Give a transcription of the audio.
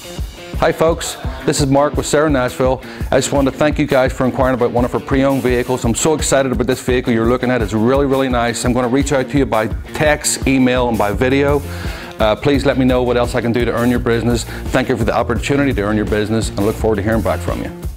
Hi folks, this is Mark with Serra Nashville. I just wanted to thank you guys for inquiring about one of our pre-owned vehicles. I'm so excited about this vehicle you're looking at. It's really, really nice. I'm going to reach out to you by text, email, and by video. Please let me know what else I can do to earn your business. Thank you for the opportunity to earn your business, and I look forward to hearing back from you.